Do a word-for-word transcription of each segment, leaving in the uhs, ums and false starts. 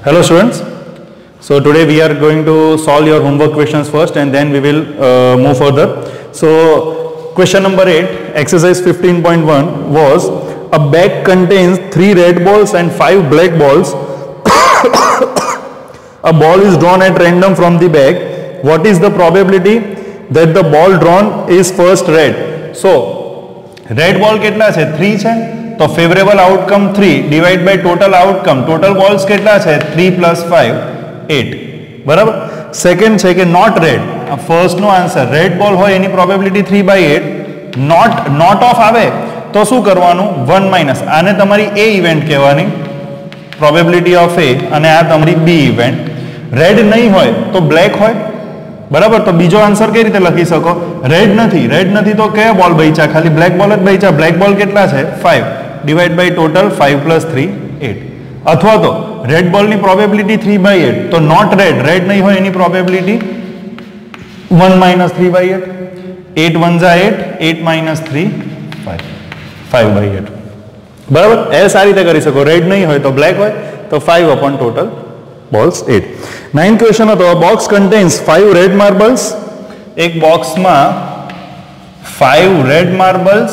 Hello students. So today we are going to solve your homework questions first and then we will uh, move further. So question number eight, exercise fifteen point one was a bag contains three red balls and five black balls. A ball is drawn at random from the bag. What is the probability that the ball drawn is first red? So red ball કેટલા છે? three છે. तो favourable outcome three divide by total outcome total balls કેટલા છે? Three plus five eight बराबर. Second છે કે not red. આ ફર્સ્ટ નો આન્સર રેડ બોલ હોય એની probability three by eight. Not not of આવે તો શું કરવાનું? One minus. આને તમારી એ ઇવેન્ટ કહેવાની પ્રોબેબિલિટી ઓફ એ અને આ તમારી બી ઇવેન્ટ. રેડ નહીં હોય તો બ્લેક હોય બરાબર. તો બીજો આન્સર કઈ રીતે લખી શકો? રેડ નથી રેડ નથી તો કયા બોલ બચ્યા? ખાલી બ્લેક બોલ જ બચ્યા. બ્લેક બોલ કેટલા છે? Five divide by total five plus three eight. अथवा तो रेड बॉल ની प्रोबेबिलिटी थ्री बाय एट तो नॉट रेड रेड नहीं હોય એની probability one minus three by eight. Eight one जा eight eight minus three five five by eight बराबर. એ સારી રીતે કરી શકો. રેડ નહીં હોય તો બ્લેક હોય તો five upon total balls eight. Nine question હતો a box contains five red marbles. એક બોક્સ માં five red marbles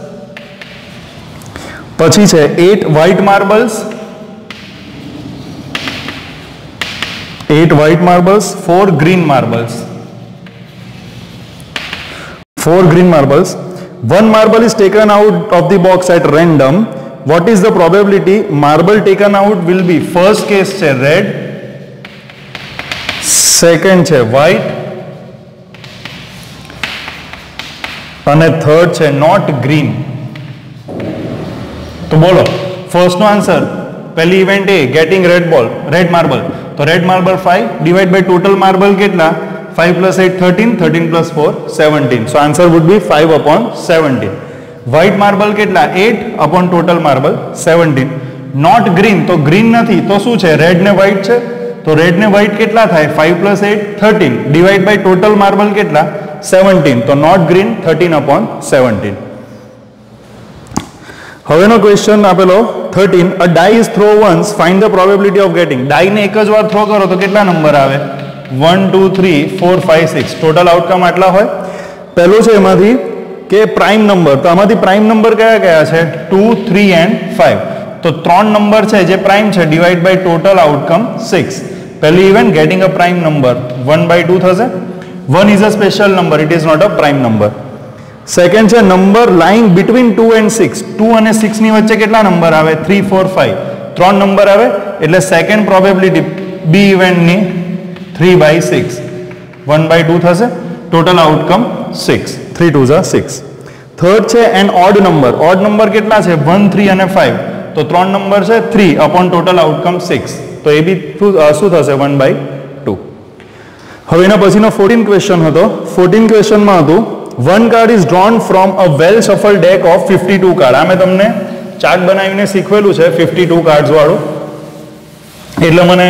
પછી છે eight white marbles eight white marbles four green marbles four green marbles. One marble is taken out of the box at random. What is the probability marble taken out will be? First case છે red, second છે white અને third છે not green. तो बोलो first नो answer पहली event A getting red ball red marble. तो red marble five divide by total marble કેટલા? Five plus eight thirteen thirteen plus four seventeen. So answer would be five upon seventeen. White marble કેટલા? Eight upon total marble seventeen. Not green तो green નથી તો શું છે? Red ને white છે તો રેડ ને વ્હાઇટ કેટલા થાય? Five plus eight thirteen divide by total marble કેટલા? सेवनटीन. तो not green thirteen upon seventeen. હવેનો ક્વેશ્ચન આપેલો thirteen a die is throw once find the probability of getting. die ને એક જ વાર થ્રો કરો તો કેટલા નંબર આવે? One two three four five six. Total outcome આટલા હોય. પહેલો છે એમાંથી કે પ્રાઇમ નંબર. તો આમાંથી પ્રાઇમ નંબર કયા કયા છે? Two three and five. તો ત્રણ નંબર છે જે પ્રાઇમ છે divide by total outcome six. પહેલી event getting a prime number one by two થશે. One is a special number it is not a prime number. Second છે number lying between two and six. Two અને six ની વચ્ચે કેટલા number આવે? Three four five. ત્રણ number આવે એટલે સેકન્ડ પ્રોબેબિલિટી બી ઇવેન્ટ ની three by six. One by two થશે. Total outcome six. Three two ઝા सिक्स. થર્ડ છે an odd number. Odd number કેટલા છે? One three and five. તો ત્રણ નંબર છે three upon total outcome six. તો એ બી શું થશે? One by two. હવે એના પછીનો फोर्टीन ક્વેશ્ચન હતો. फोर्टीन ક્વેશ્ચનમાં હતું one card is drawn from a well shuffled deck of fifty-two card. આ મેં તમને ચાર્ટ બનાવીને શીખવેલું છે fifty-two કાર્ડ્સ વાળું. એટલે મને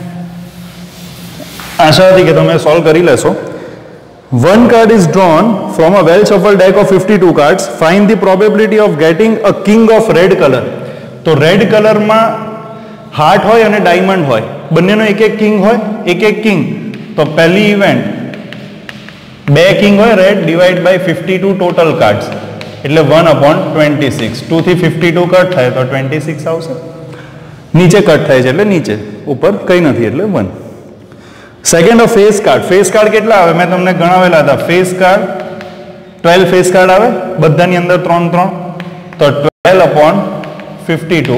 આશા હતી કે તમે સોલ્વ કરી લેશો. one card is drawn from a well shuffled deck of fifty-two cards. Find the probability of getting a king of red color. તો રેડ કલરમાં હાર્ટ હોય અને ડાયમંડ હોય બંનેનો એક એક કિંગ હોય એક એક કિંગ. તો પહેલી ઇવેન્ટ બે કિંગ હોય red divide by fifty two total cards એટલે one upon twenty six. Two થી फिफ्टी टू કટ થાય તો ट्वेंटी सिक्स આવશે. નીચે કટ થાય છે એટલે નીચે, ઉપર કંઈ નથી એટલે one. Second of face card. Face card કેટલા આવે? મેં તમને ગણાવેલા હતા. Face card twelve face card આવે બધાની અંદર ત્રણ ત્રણ. તો ट्वेल्व अपॉन फिफ्टी टू.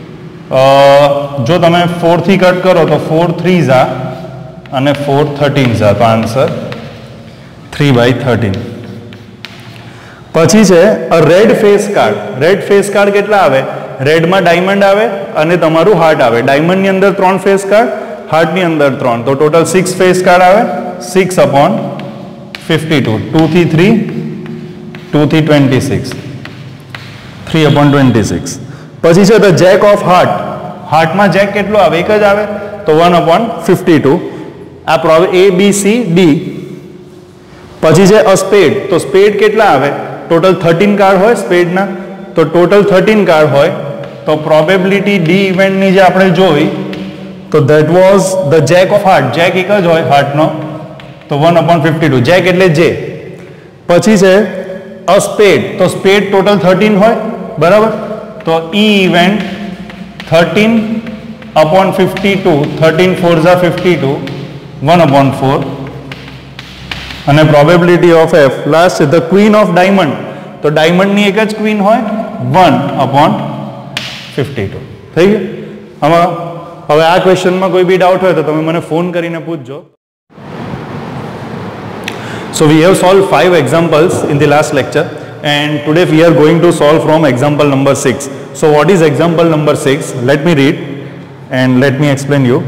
જો તમે फोर થી કટ કરો તો फोर थ्री ઝા અને फोर थर्टीन ઝા. તો આન્સર थ्री बाय थर्टीन. પછી છે a red face card. Red face card કેટલા આવે? રેડમાં ડાયમંડ આવે અને તમારું હાર્ટ આવે. ડાયમંડની અંદર ત્રણ ફેસ કાર્ડ, હાર્ટની અંદર ત્રણ. તો ટોટલ સિક્સ ફેસ કાર્ડ આવે. Six upon fifty two. Two થી थ्री टू થી twenty six. Three upon twenty six. પછી છે ધ જેક ઓફ હાર્ટ. હાર્ટમાં જેક કેટલો આવે? એક જ આવે. તો वन अपॉन फिफ्टी टू. આ prob A B C D. પછી છે અ સ્પેડ. તો સ્પેડ કેટલા આવે? ટોટલ थर्टीन કાર્ડ હોય સ્પેડના. તો ટોટલ थर्टीन કાર્ડ હોય તો પ્રોબેબિલિટી ડી ઇવેન્ટની જે આપણે જોઈ तो that was the jack of heart. Jack एक ज होय हार्टनो, तो one upon fifty two. Jack એટલે જે. પછી છે અ સ્પેડ, તો સ્પેડ ટોટલ થર્ટીન હોય, બરાબર. તો ઈ event thirteen upon fifty two, thirteen four जा fifty two, one upon four. અને પ્રોબેબિલિટી ઓફ એફ લાસ્ટ છે ધ ક્વીન ઓફ ડાયમંડ, તો ડાયમંડની એક જ ક્વીન હોય, वन अपॉन फिफ्टी टू. થઈ ગયું. આમાં હવે આ ક્વેશ્ચનમાં કોઈ બી ડાઉટ હોય તો તમે મને ફોન કરીને પૂછજો. So we have solved five examples in the last lecture, and today we are going to solve from example number six. So what is example number six? Let me read and let me explain you.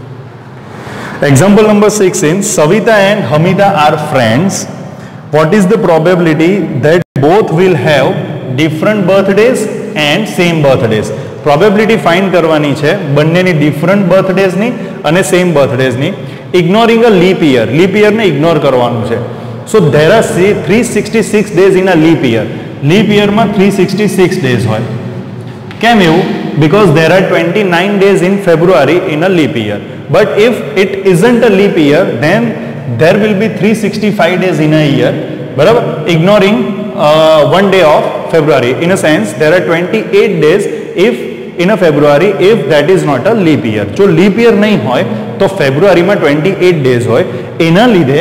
Example number six is Savita and Hamida are friends. What is the probability that both will have different birthdays and same birthdays? Probability find કરવાની છે બંનેની different birthdays ની અને same birthdays ની, ignoring a leap year. leap year ને ignore કરવાનું છે. So there are three hundred sixty-six days in a leap year. leap year માં three hundred sixty-six days હોય. કેમ એવું? Because there are twenty-nine days in February in a leap year. But if it isn't a leap year, then there will be three hundred sixty-five days in a year. બરાબર? Ignoring uh, one day of February. In a sense, there are twenty-eight days if in a February if that is not a leap year. જો leap year નહીં હોય તો ફેબ્રુઆરીમાં twenty-eight days હોય, એના લીધે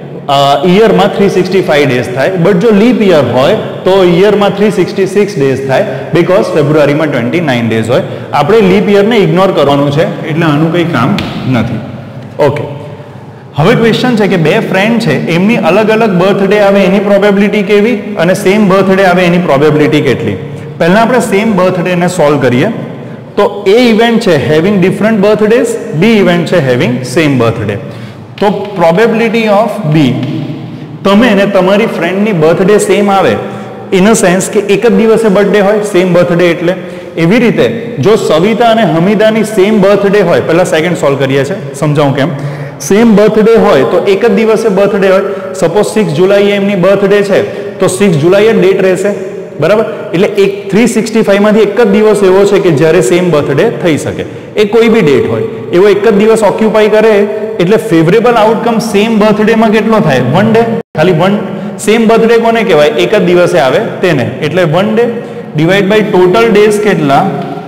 ઈયરમાં three hundred sixty-five days થાય. બટ જો લીપ યર હોય તો ઈયરમાં three hundred sixty-six days થાય, બીકોઝ ફેબ્રુઆરીમાં twenty-nine days હોય. આપણે લીપ યરને ઇગ્નોર કરવાનું છે, એટલે આનું કંઈ કામ નથી. ઓકે, હવે ક્વેશ્ચન છે કે બે ફ્રેન્ડ છે, એમની અલગ અલગ બર્થડે આવે એની પ્રોબેબિલિટી કેવી અને સેમ બર્થડે આવે એની પ્રોબેબિલિટી કેટલી. પહેલા આપણે સેમ બર્થડેને સોલ્વ કરીએ. તો એ ઇવેન્ટ છે having different birthdays, B event છે હેવિંગ સેમ બર્થડે. તો પ્રોબેબિલિટી ઓફ બી, તમે ને તમારી ફ્રેન્ડની બર્થડે સેમ આવે, ઇન અ સેન્સ કે એક જ દિવસે બર્થડે હોય, સેમ બર્થડે એટલે. એવી રીતે જો સવિતા અને હમીદાની સેમ બર્થડે હોય, પહેલા સેકન્ડ સોલ્વ કરીએ છીએ, સમજાવું કેમ. સેમ બર્થડે હોય તો એક જ દિવસે બર્થડે હોય. સપોઝ સિક્સ જુલાઈએ એમની બર્થડે છે, તો સિક્સ જુલાઈએ ડેટ રહેશે, બરાબર. એટલે એક થ્રી સિક્સટી ફાઈવ માંથી એક જ દિવસ એવો છે કે જ્યારે સેમ બર્થડે થઈ શકે. એ કોઈ બી ડેટ હોય, એવો એક જ દિવસ ઓક્યુપાય કરે, એટલે ફેવરેબલ આઉટકમ સેમ બર્થડેમાં કેટલો થાય? One day. ખાલી વન. સેમ બર્થડે કોને કહેવાય? એક જ દિવસે આવે તેને, એટલે one day divide by total days કેટલા?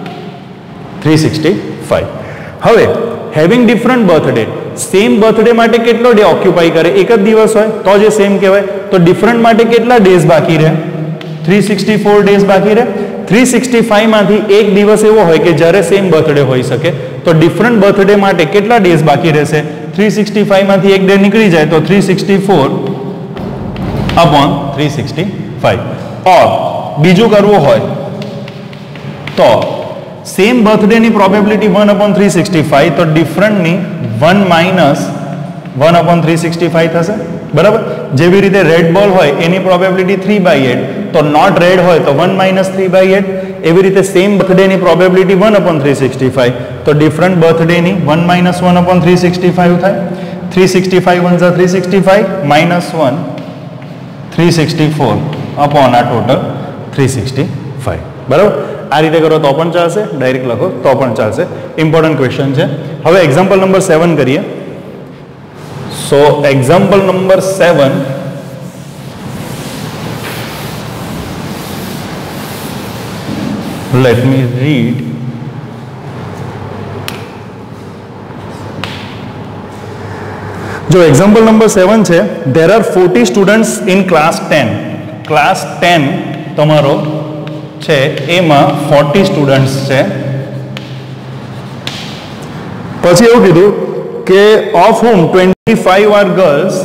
Three sixty five. હવે having different birthday, same birthday માટે કેટલો ડે ઓક્યુપાય કરે? એક જ દિવસ હોય તો જે સેમ કહેવાય. તો ડિફરન્ટ માટે કેટલા ડેઝ બાકી રહે? થ્રી સિક્સટી ફોર ડેઝ બાકી રહે. થ્રી સિક્સટી ફાઈવ માંથી એક દિવસ એવો હોય કે જ્યારે સેમ બર્થડે હોઈ શકે, તો ડિફરન્ટ બર્થડે માટે કેટલા ડેઝ બાકી રહેશે? થ્રી સિક્સટી ફાઈવ માંથી એક ડે નીકળી જાય તો three sixty four upon three sixty five. Or બીજું કરવું હોય તો સેમ બર્થડેની probability one upon three sixty five, તો ડિફરન્ટની one minus one upon three sixty five થશે, બરાબર. જેવી રીતે રેડ બોલ હોય એની પ્રોબેબિલિટી થ્રી બાય એટ, તો નોટ રેડ હોય તો one minus three by eight. એવી રીતે સેમ બર્થડેની probability one upon three sixty five, તો ડિફરન્ટ બર્થડેની one minus one upon three sixty five થાય. થ્રી સિક્સટી ફાઈવ વન ઝા three sixty five minus one three sixty four upon આ total three sixty five, બરાબર. આ રીતે કરો તો પણ ચાલશે, ડાયરેક્ટ લખો તો પણ ચાલશે. ઇમ્પોર્ટન્ટ ક્વેશ્ચન છે. હવે એક્ઝામ્પલ નંબર સેવન કરીએ. So example number seven, let me read. જો એક્ઝામ્પલ નંબર સેવન છે, there are forty students in class ten. Class ten તમારો છે, એમાં forty સ્ટુડન્ટ્સ છે. પછી એવું કીધું કે of whom twenty-five are girls,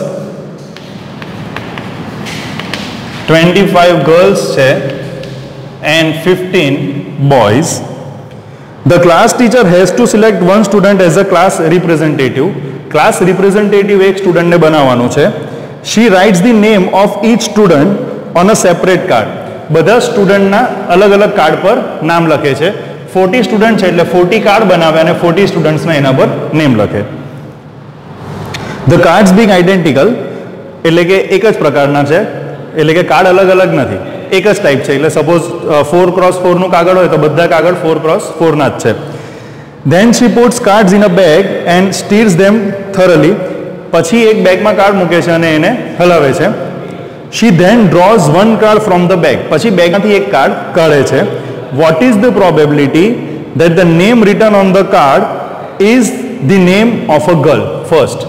twenty-five girls છે and fifteen boys. The class teacher has to select one student as a class representative. Class representative એક સ્ટુડન્ટને બનાવવાનું છે. She writes the name of each student on a separate card. બધા સ્ટુડન્ટના અલગ અલગ card પર નામ લખે છે. forty સ્ટુડન્ટ છે એટલે forty કાર્ડ બનાવે અને forty સ્ટુડન્ટ્સના એના પર નેમ લખે. The cards being identical, એટલે કે એક જ પ્રકારના છે, એટલે કે કાર્ડ અલગ અલગ નથી, એક જ ટાઈપ છે. એટલે સપોઝ ફોર ક્રોસ ફોરનું કાગળ હોય તો બધા કાગળ ફોર ક્રોસ ફોરના જ છે. Then she puts cards in a bag and steers them thoroughly. પછી એક બેગમાં કાર્ડ મૂકે છે અને એને હલાવે છે. She then draws one card from the bag. પછી બેગમાંથી એક કાર્ડ કાઢે છે. What is the probability that the name written on the card is the name of a girl? First,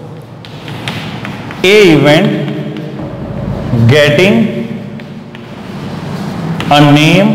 A event getting a name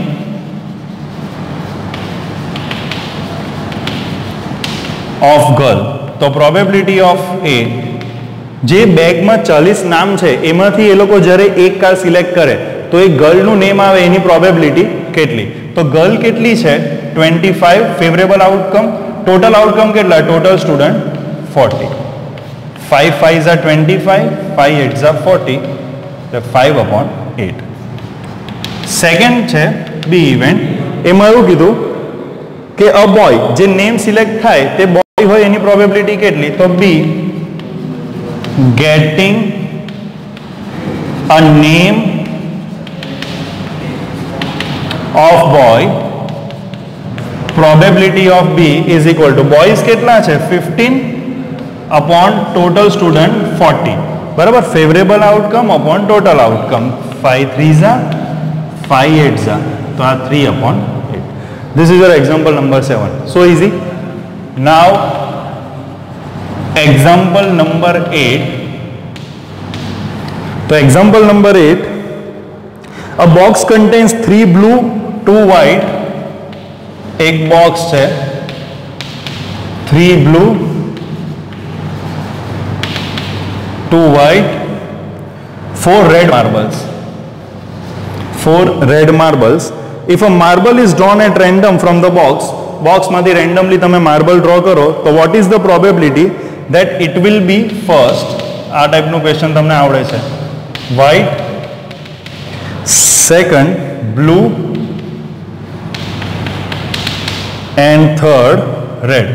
of girl. તો probability of A, જે બેગમાં ચાલીસ નામ છે એમાંથી એ લોકો જ્યારે એક કાર્ડ સિલેક્ટ કરે તો એ ગર્લનું નેમ આવે એની પ્રોબેબિલિટી કેટલી? તો ગર્લ કેટલી છે? Twenty five. Favourable outcome, total outcome કેટલા? Total student forty. Five five ઝા ટ્વેન્ટી ફાઈવ, ફાઈવ એટ ઝા ફોર્ટી, એટલે ફાઈવ અપોન એટ. સેકન્ડ છે બી ઇવેન્ટ. એમાં એવું કીધું કે અ બોય, જે નેમ સિલેક્ટ થાય તે બોય હોય એની પ્રોબેબિલિટી કેટલી? તો B getting a name of boy, probability of B is equal to boys કેટલા છે? Fifteen upon total student forty. બરાબર? Favourable outcome upon total outcome. Five three ઝા, ફાઈવ એટ ઝા, તો આ three upon eight. This is your example number seven. So easy. Now example number eight. So example number eight. A box contains three blue, two white. एक box है, three blue, two white, four red marbles. Four red marbles. If a marble is drawn at random from the box, box માંથી randomly તમે marble draw કરો, તો what is the probability that it will be first? આ ટાઈપનું question તમને આવડે છે. White, second blue, and third red.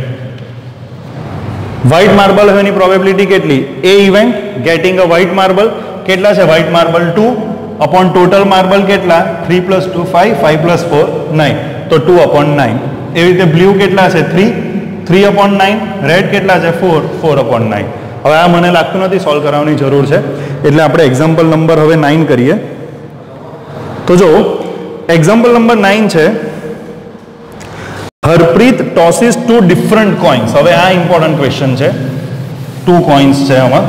White marble any probability કેટલી? A event getting a white marble કેટલા છે? white marble two upon total marble કેટલા? three plus two five, five plus four nine, તો two upon nine. એવી રીતે blue કેટલા છે? three, three upon nine. red કેટલા છે? four, four upon nine. હવે આ મને લાગતું નથી સોલ્વ કરાવવાની જરૂર છે, એટલે આપણે એક્ઝામ્પલ નંબર હવે નાઇન કરીએ. તો જો એક્ઝામ્પલ નંબર નાઇન છે, Harpreet tosses two different coins. હવે આ ઇમ્પોર્ટન્ટ ક્વેશ્ચન છે. ટુ કોઇન્સ છે આમાં.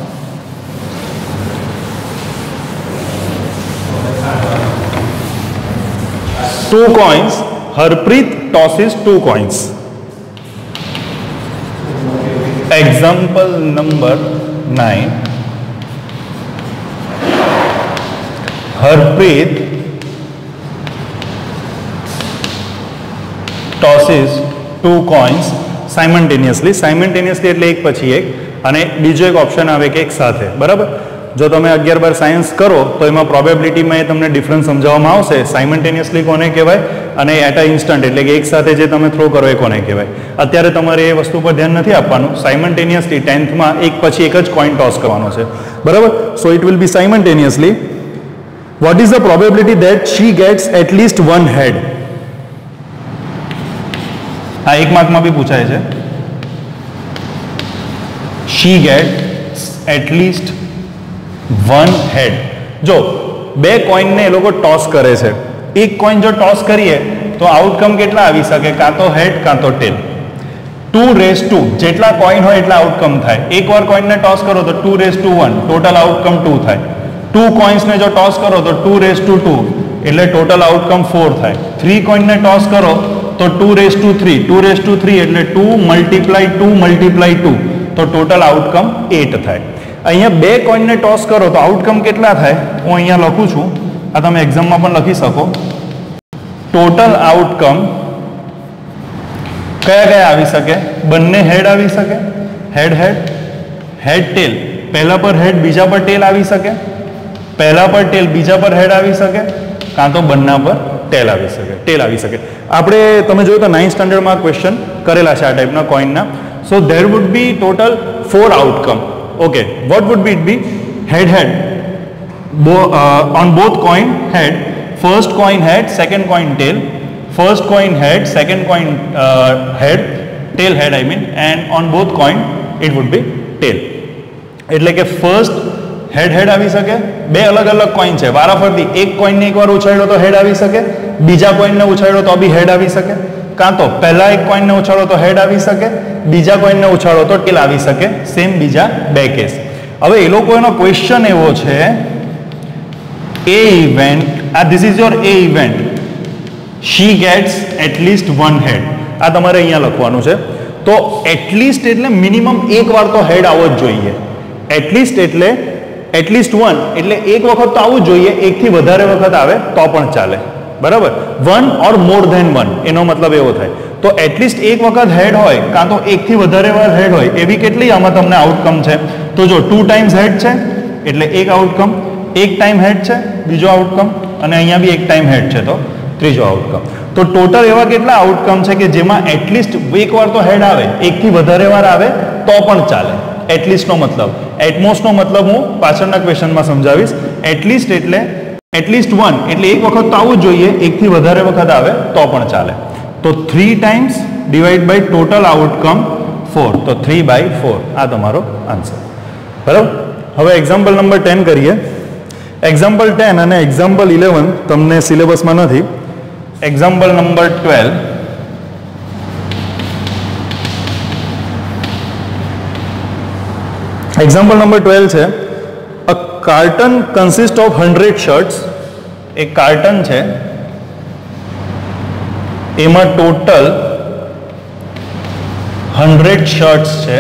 Two coins. Harpreet tosses two coins. Example number nine. Harpreet tosses two coins simultaneously. Simultaneously એટલે એક પછી એક, અને બીજો એક ઓપ્શન આવે કે એક સાથે. બરાબર? જો તમે અગિયાર બાર સાયન્સ કરો તો એમાં પ્રોબેબિલિટીમાં એ તમને ડિફરન્સ સમજાવવામાં આવશે. સાયમલ્ટેનિયસલી કોને કહેવાય અને એટ અ ઇન્સ્ટન્ટ એટલે કે એક સાથે જે તમે થ્રો કરો એ કોને કહેવાય. અત્યારે તમારે એ વસ્તુ પર ધ્યાન નથી આપવાનું. સાયમલ્ટેનિયસલી ટેન્થમાં એક પછી એક જ કોઈન ટોસ કરવાનો છે. બરાબર? So it will be simultaneously. What is the probability that she gets at least one head? આ એક માર્કમાં બી પૂછાય છે. She gets at least one head. જો બે કોઈનને એ લોકો ટોસ કરે છે, એક કોઈન જો ટોસ કરીએ તો આઉટકમ કેટલા આવી શકે? કાં તો હેડ કાં તો ટેલ. ટુ રેસ ટુ જેટલા કોઈન હોય એટલા આઉટકમ થાય. એકવાર કોઈનને ટોસ કરો તો two raise two one, total outcome two થાય. ટુ કોઈન્સને જો ટોસ કરો તો ટુ રેસ ટુ ટુ, એટલે ટોટલ આઉટકમ ફોર થાય. થ્રી કોઈનને ટોસ કરો તો two raise two three, two raise two three એટલે two multiply two multiply two, તો ટોટલ આઉટકમ એટ થાય. અહીંયા બે કોઈનને ટોસ કરો તો આઉટકમ કેટલા થાય? હું અહીંયા લખું છું, આ તમે એક્ઝામમાં પણ લખી શકો. ટોટલ આઉટકમ કયા કયા આવી શકે? બંને હેડ આવી શકે, હેડ હેડ, હેડ ટેલ. પહેલા પર હેડ બીજા પર ટેલ આવી શકે, પહેલા પર ટેલ બીજા પર હેડ આવી શકે, કાં તો બંને પર ટેલ આવી શકે, ટેલ આવી શકે. આપણે તમે જોયું તો નાઇન્થ સ્ટાન્ડર્ડમાં ક્વેશ્ચન કરેલા છે આ ટાઈપના કોઈનના. So there would be total four outcome. Okay, what would be it be? Head head. Bo uh, on both coin head, first coin head, second coin tail. first coin head, second coin uh, head, tail head I mean, and on both coin it would be tail. એટલે કે first હેડ હેડ આવી શકે, બે અલગ અલગ coin છે, વારાફરતી એક કોઈનને એકવાર ઉછાળ્યો તો હેડ આવી શકે, બીજા કોઈનને ઉછાળ્યો તો બી હેડ આવી શકે, કાં તો પહેલા એક કોઈનને ઉછાળો તો હેડ આવી શકે, બીજા કોઈનને ઉછાળો તો ટેલ આવી શકે, સેમ બીજા બે કેસ. હવે એ લોકોનો ક્વેશ્ચન એવો છે, એ ઇવેન્ટ, આ this is your A event, she gets at least one head. આ તમારે અહીંયા લખવાનું છે. તો એટલીસ્ટ એટલે મિનિમમ એક વાર તો હેડ આવવો જ જોઈએ. એટલીસ્ટ એટલે એટલીસ્ટ વન એટલે એક વખત તો આવવું જ જોઈએ, એકથી વધારે વખત આવે તો પણ ચાલે, બરાબર. One or more than one એનો મતલબ એવો થાય. તો એટલીસ્ટ એક વખત હેડ હોય કાં તો એકથી વધારે વાર હેડ હોય, એવી કેટલી આમાં તમને આઉટકમ છે? તો જો ટુ ટાઈમ્સ હેડ છે એટલે એક આઉટકમ, એક ટાઈમ હેડ છે બીજો આઉટકમ, અને અહીંયા બી એક ટાઈમ હેડ છે તો ત્રીજો આઉટકમ. તો ટોટલ એવા કેટલા આઉટકમ છે કે જેમાં એટલીસ્ટ એક વાર તો હેડ આવે, એકથી વધારે વાર આવે તો પણ ચાલે. એટલીસ્ટનો મતલબ, એટમોસ્ટનો મતલબ હું પાછળના ક્વેશ્ચનમાં સમજાવીશ. એટલીસ્ટ એટલે એટલીસ્ટ વન એટલે એક વખત તો આવવું જ જોઈએ, એકથી વધારે વખત આવે તો પણ ચાલે. તો three times divide by total outcome four, તો થ્રી બાય ફોર આ તમારો આન્સર, બરાબર. હવે એક્ઝામ્પલ નંબર ટેન કરીએ. એક્ઝામ્પલ ટેન અને એક્ઝામ્પલ ઇલેવન તમને સિલેબસમાં નથી. Example number twelve, example number twelve છે, a carton consist of hundred shirts. એક કાર્ટન છે, એમાં ટોટલ હંડ્રેડ શર્ટ્સ છે,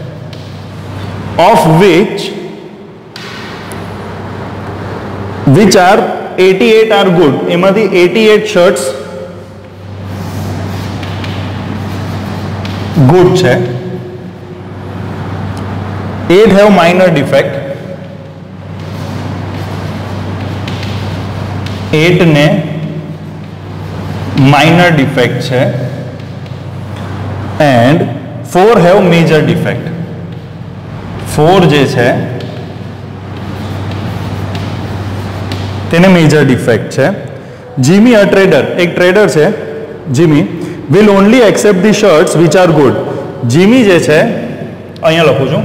of which which are eighty-eight are good. એમાંથી eighty-eight શર્ટ્સ ગુડ છે, eight have minor defect, eight ને minor defect છે, and four have major defect. four જે છે તેને મેજર ડિફેક્ટ છે. જીમી અ ટ્રેડર, એક ટ્રેડર છે Jimmy, will only accept the shirts which are good. Jimmy જે છે, અહીંયા લખું છું,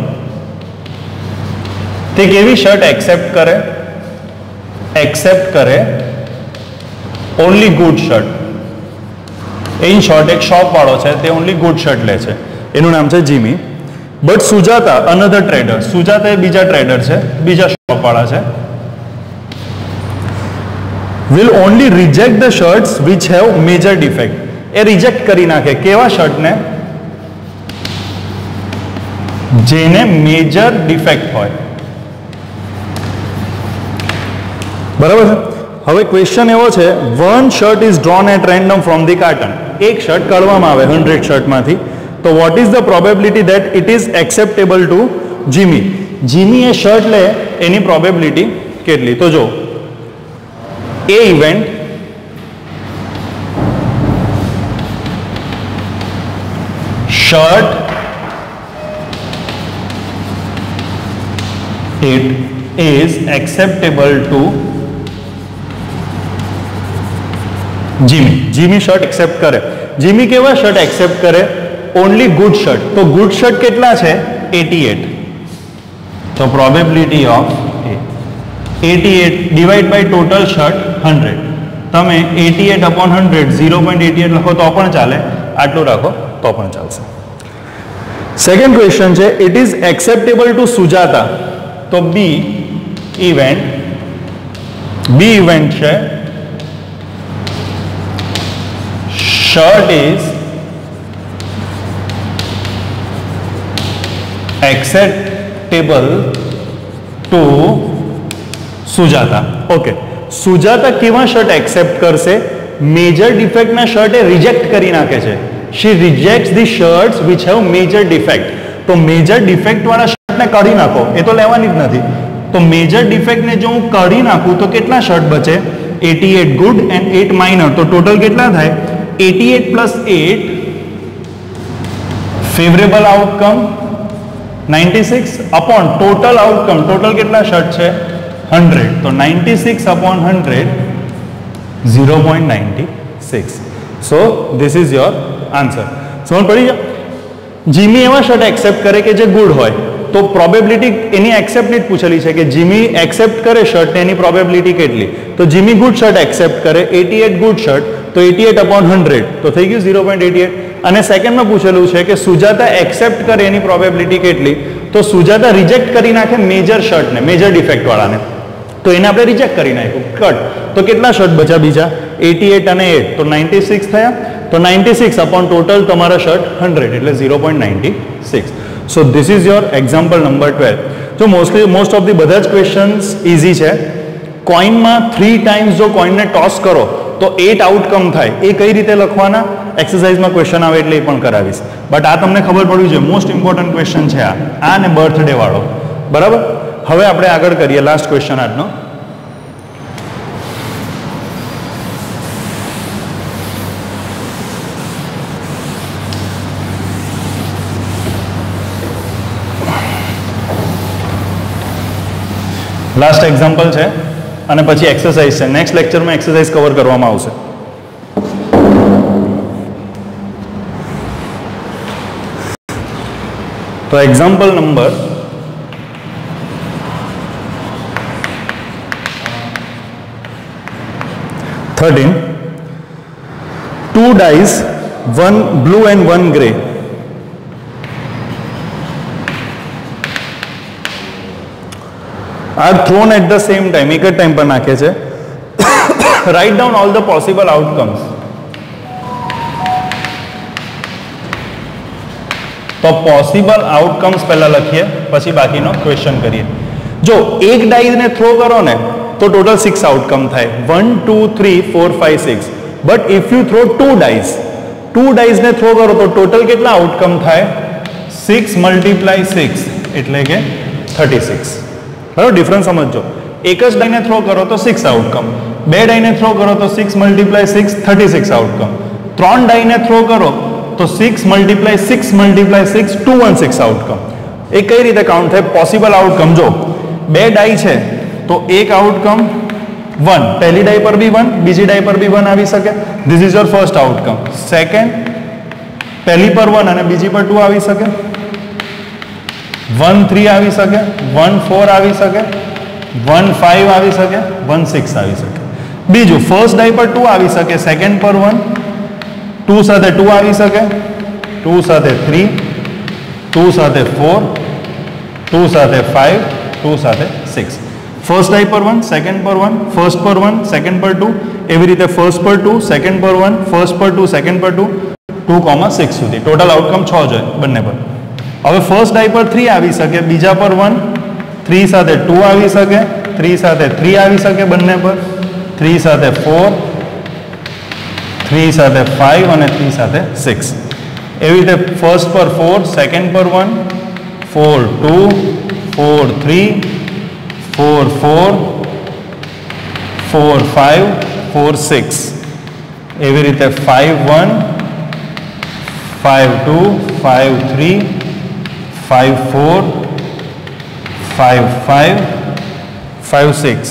તે કેવી શર્ટ એક્સેપ્ટ કરે? એક્સેપ્ટ કરે only good shirt. In short એક શોપ વાળો છે, તે ઓનલી ગુડ શર્ટ લે છે, એનું નામ છે Jimmy. But Sujata another trader, Sujata એ બીજા ટ્રેડર છે, બીજા શોપ વાળા છે, will only reject the shirts which have major defect. એ રિજેક્ટ કરી નાખે કેવા શર્ટને? જેને મેજર ડિફેક્ટ હોય, બરાબર છે. હવે ક્વેશ્ચન એવો છે, one shirt is drawn at random from the carton. એક શર્ટ કાઢવામાં આવે હંડ્રેડ શર્ટમાંથી, તો what is the probability that it is acceptable to Jimmy? Jimmy એ શર્ટ લે એની પ્રોબેબિલિટી કેટલી? તો જો એ event shirt it is acceptable to Jimmy. Jimmy shirt accept કરે. જીમી કેવા શર્ટ એક્સેપ્ટ કરે? Only good shirt. તો ગુડ શર્ટ કેટલા છે? eighty-eight. તો probability of eighty-eight divide by total shirt hundred. તમે eighty-eight upon hundred zero point eight eight લખો તો પણ ચાલે, આટલું રાખો તો પણ ચાલશે. સેકન્ડ ક્વેશ્ચન છે, it is acceptable to Sujata. તો બી ઇવેન્ટ, બી ઇવેન્ટ છે, shirt is acceptable to Sujata. Okay, Sujata કેવા શર્ટ એક્સેપ્ટ કરશે? મેજર ડિફેક્ટના શર્ટ એ રિજેક્ટ કરી નાખે છે. She rejects the shirts which have major defect. તો મેજર ડિફેક્ટ વાળા શર્ટને કાઢી નાખો, એ તો લેવાની જ નથી. તો મેજર ડિફેક્ટને જો હું કાઢી નાખું તો કેટલા શર્ટ બચે? eighty-eight good and eight minor. તો ટોટલ કેટલા થાય? eighty-eight plus eight favourable outcome ninety-six upon total outcome. Total કેટલા શર્ટ છે? હંડ્રેડ. તો ninety-six upon hundred zero point nine six. So this is your answer. સમજ પડી જાય? જીમી એવા શર્ટ એક્સેપ્ટ કરે કે જે ગુડ હોય, તો પ્રોબેબિલિટી એની એક્સેપ્ટની જ પૂછેલી છે કે જીમી એક્સેપ્ટ કરે શર્ટ એની પ્રોબેબિલિટી કેટલી. તો જીમી ગુડ શર્ટ એક્સેપ્ટ કરે, એટી એટ ગુડ શર્ટ, તો એટી એટ અપોન હંડ્રેડ તો થઈ ગયું ઝીરો પોઈન્ટ એટી એટ. અને સેકન્ડમાં પૂછેલું છે કે સુજાતા એક્સેપ્ટ કરે એની પ્રોબેબિલિટી કેટલી, તો સુજાતા રિજેક્ટ કરી નાખે મેજર શર્ટને, મેજર ડિફેક્ટ વાળાને, તો એને આપણે રિજેક્ટ કરી નાખ્યું, કટ. તો કેટલા શર્ટ બચ્યા બીજા? એટી એટ અને એટ, તો નાઇન્ટી સિક્સ થયા. તો નાઇન્ટી સિક્સ અપોન ટોટલ તમારા શર્ટ હંડ્રેડ એટલે zero point ninety six. So this is your example number twelve. જો મોસ્ટલી મોસ્ટ ઓફ ધી બધા જ ક્વેશ્ચન્સ ઇઝી છે. કોઈનમાં થ્રી ટાઈમ્સ જો કોઈનને ટોસ કરો તો એટ આઉટકમ થાય, એ કઈ રીતે લખવાના એક્સરસાઇઝમાં ક્વેશ્ચન આવે એટલે એ પણ કરાવીશ. બટ આ તમને ખબર પડવી જોઈએ, મોસ્ટ ઇમ્પોર્ટન્ટ ક્વેશ્ચન છે આ આ ને બર્થડે વાળો. બરાબર. હવે આપણે આગળ કરીએ લાસ્ટ ક્વેશ્ચન આજનો. લાસ્ટ એક્ઝામ્પલ છે અને પછી એક્સરસાઇઝ છે. નેક્સ્ટ લેક્ચરમાં એક્સરસાઇઝ કવર કરવામાં આવશે. તો example number thirteen. Two dice, one blue and one grey. are thrown at the same time, એક જ ટાઈમ પર નાખે છે. Write down all the possible outcomes. તો પોસિબલ આઉટકમ્સ પહેલા લખીએ, પછી બાકીનો ક્વેશ્ચન કરીએ. જો એક ડાઈઝને થ્રો કરો ને તો ટોટલ સિક્સ આઉટકમ થાય, one two three four five six. But if you throw two dice, two ડાઈઝને થ્રો કરો તો ટોટલ કેટલા આઉટકમ થાય? સિક્સ મલ્ટીપ્લાય સિક્સ એટલે કે થર્ટી સિક્સ. બરાબર, ડિફરન્સ સમજો. એક જ ડાઈને થ્રો કરો તો સિક્સ આઉટકમ, બે ડાઈને થ્રો કરો તો six multiply six thirty six outcome, ત્રણ ડાઈને થ્રો કરો તો six multiply six multiply six two one six outcome. એ કઈ રીતે કાઉન્ટ થાય? Possible outcome. જો બે ડાઈ છે તો એક આઉટકમ વન, પહેલી ડાઈ પર બી વન, બીજી ડાઈ પર બી વન આવી શકે. This is your first outcome. Second, પહેલી પર વન અને બીજી પર ટુ આવી શકે. વન થ્રી આવી શકે, વન ફોર આવી શકે, વન ફાઈવ આવી શકે, વન સિક્સ આવી શકે. બીજું, ફર્સ્ટ ડાઈ પર ટુ આવી શકે, સેકન્ડ પર વન, ટુ સાથે ટુ આવી શકે, ટુ સાથે થ્રી, ટુ સાથે ફોર, ટુ સાથે ફાઈવ, ટુ સાથે સિક્સ. ફર્સ્ટ ડાઈ પર વન, સેકન્ડ પર વન, ફર્સ્ટ પર વન, સેકન્ડ પર ટુ, એવી રીતે ફર્સ્ટ પર ટુ, સેકન્ડ પર વન, ફર્સ્ટ પર ટુ, સેકન્ડ પર ટુ, ટુ કોમા સિક્સ સુધી. ટોટલ આઉટકમ છ જોઈએ બંને પર. હવે ફર્સ્ટ ડાઈ પર થ્રી આવી શકે, બીજા પર વન, થ્રી સાથે ટુ આવી શકે, થ્રી સાથે થ્રી આવી શકે બંને પર, થ્રી સાથે ફોર, થ્રી સાથે ફાઈવ અને થ્રી સાથે સિક્સ. એવી રીતે ફર્સ્ટ પર ફોર, સેકન્ડ પર one, four two, four three, four four, four five, four six. એવી રીતે five one, five two, five three, five four, five five, five six,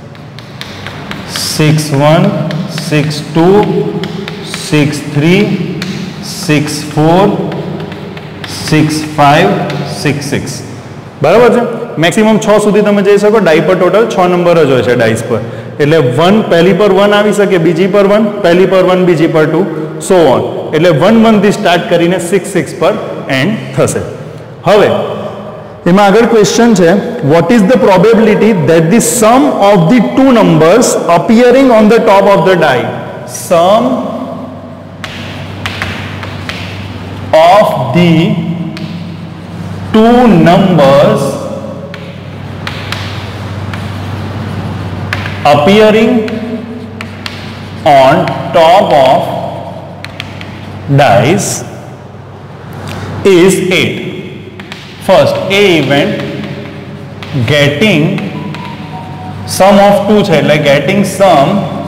six one, six two, six three, six four, six five, six six. બરાબર છે. Maximum છ સુધી તમે જઈ શકો. ડાઈ પર ટોટલ છ નંબર જ હોય છે ડાઈસ પર. એટલે વન પહેલી પર વન આવી શકે, બીજી પર વન, પહેલી પર વન, બીજી પર ટુ, સો ઓન. એટલે વન વન થી સ્ટાર્ટ કરીને સિક્સ સિક્સ પર એન્ડ થશે. હવે એમાં આગળ ક્વેશ્ચન છે, what is the probability that the sum of the two numbers appearing on the top of the die, sum of the two numbers appearing on top of dice is eight. First, A event getting sum of two છે એટલે getting sum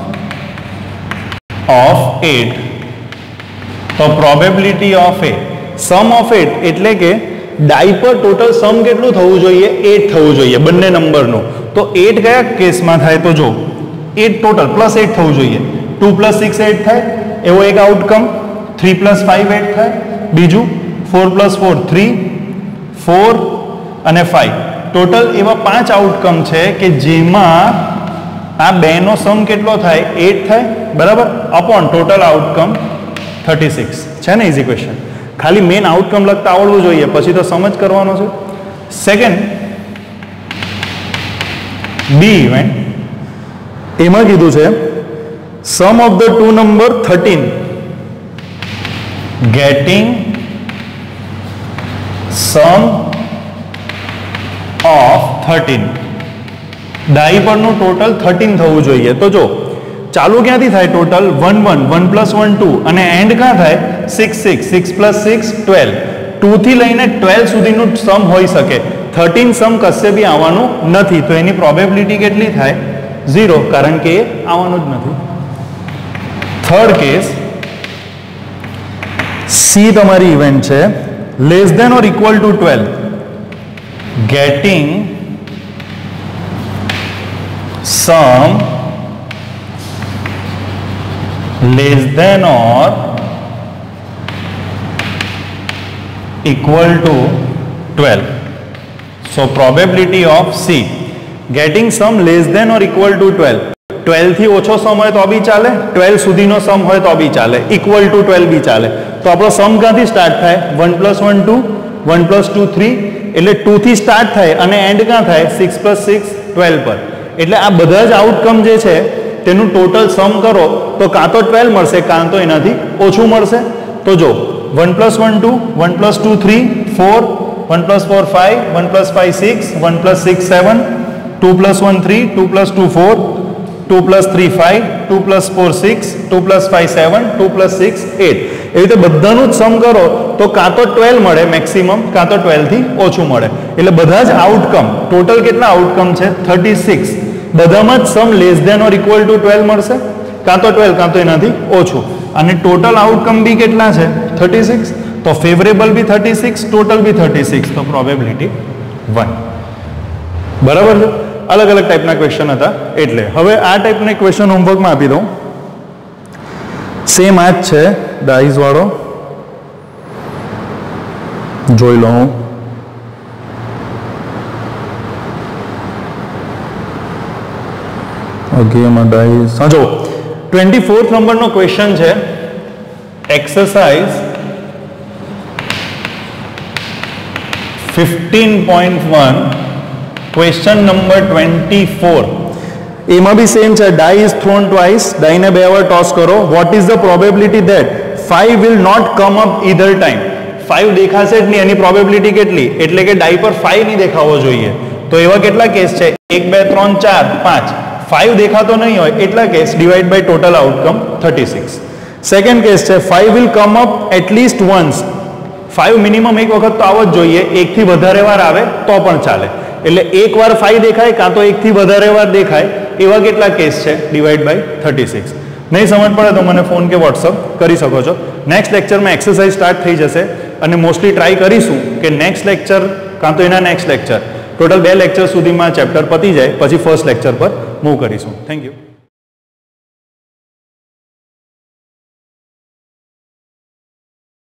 of eight. તો probability of A, sum of eight એટલે કે ડાઈ પર total સમ કેટલું થવું જોઈએ? At થવું જોઈએ બંને નંબરનું. તો એટ કયા કેસમાં થાય? તો જો એટ ટોટલ પ્લસ એટ થવું જોઈએ. ટુ પ્લસ સિક્સ એટ થાય, एवो एक outcome three plus five eight थाय बीजू four plus four three four અને फाइव टोटल एवा पांच आउटकम छे के जेमा आ बेनो सम केटलो थाय एट थाय बराबर upon total outcome thirty six छे ने इजी क्वेश्चन खाली मेन आउटकम लगता आवडવું જોઈએ પછી તો સમજ કરવાનો છે સેકન્ડ बी इवेंट એમાં કીધું છે sum of the two number thirteen getting sum of thirteen die परનું टोटल थर्टीन થવું જોઈએ તો જો ચાલુ ક્યાંથી થાય total one one one plus one two અને એન્ડ ક્યાં થાય six six six plus six twelve two થી લઈને ट्वेल्व સુધીનું સમ હોઈ શકે थर्टीन સમ કશે બી આવવાનું નથી તો એની પ્રોબેબિલિટી કેટલી થાય ઝીરો કારણ કે એ આવવાનું જ નથી થર્ડ કેસ સી તમારી ઇવેન્ટ છે less than or equal to twelve getting sum less than or equal to twelve so probability of C getting sum less than or equal to twelve twelve થી ઓછો સમ હોય તો બી ચાલે twelve સુધીનો સમ હોય તો બી ચાલે equal to ट्वेल्व બી ચાલે તો આપણો સમ ક્યાંથી સ્ટાર્ટ થાય one plus one two one plus two three એટલે टू થી સ્ટાર્ટ થાય અને એન્ડ ક્યાં થાય सिक्स plus सिक्स ट्वेल्व પર એટલે આ બધા જ આઉટકમ જે છે તેનું ટોટલ સમ કરો તો કાં તો ट्वेल्व મળશે કાં તો એનાથી ઓછું મળશે તો જો one plus one two one plus two three four one plus four five one plus five six one plus six seven two plus one three two plus two four two plus three five two plus four six two plus five seven two plus six eight એવી રીતે બધાનું જ સમ કરો તો કાં તો twelve મળે maximum કાં તો ट्वेल्व થી ઓછું મળે એટલે બધા જ આઉટકમ ટોટલ કેટલા આઉટકમ છે थर्टी सिक्स બધામાં જ sum less than or equal to twelve મળશે કાં તો ट्वेल्व કાં તો એનાથી ઓછું અને ટોટલ આઉટકમ બી કેટલા છે थर्टी सिक्स तो फेवरेबल भी थर्टी सिक्स टोटल भी थर्टी सिक्स तो प्रोबेबिलिटी वन बराबर है अलग अलग टाइप क्वेश्चन था एटले हवे आ टाइप ने क्वेश्चन होमवर्क में आपी दो सेम आज छे डाइज वाळो जोई लो ओके में डाइज हाँ जो ट्वेंटी फोर्थ नंबर नो क्वेश्चन है exercise fifteen point one question number twenty four एमा भी सेम है die is thrown twice die ने बे વાર टॉस करो what is the probability that five will not come up either time five देखाशे ज नहीं एनी प्रोबेबिलिटी કેટલી એટલે કે डाई पर फाइव नहीं देखावो જોઈએ तो એવા કેટલા કેસ છે एक બે ત્રણ ચાર પાંच फाइव देखातो नहीं होय એટલા case divide by total outcome thirty six second case है five will come up at least once five minimum एक वखत तो आवो ज જોઈએ एक थी વધારે વાર આવે તો પણ ચાલે એટલે એક વાર फाइव દેખાય કાં તો એક થી વધારે વાર દેખાય એવા કેટલા કેસ છે डिवाइड बाय थर्टी सिक्स नहीं समझ पड़े तो मैंने फोन के व्हाट्सएप करी सको છો नेक्स्ट लेक्चर में एक्सरसाइज स्टार्ट થઈ જશે અને મોસ્ટલી ટ્રાય કરીશું કે નેક્સ્ટ લેક્ચર કાં તો એના નેક્સ્ટ લેક્ચર ટોટલ બે લેક્ચર સુધીમાં ચેપ્ટર પતી જાય પછી ફર્સ્ટ લેક્ચર પર મૂવ કરીશું થેન્ક યુ